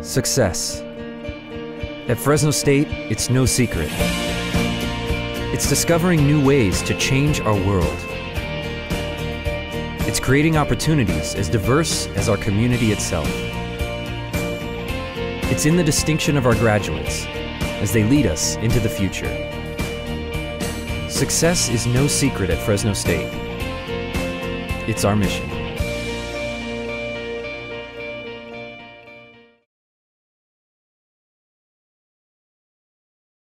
Success. At Fresno State, it's no secret. It's discovering new ways to change our world. It's creating opportunities as diverse as our community itself. It's in the distinction of our graduates as they lead us into the future. Success is no secret at Fresno State. It's our mission.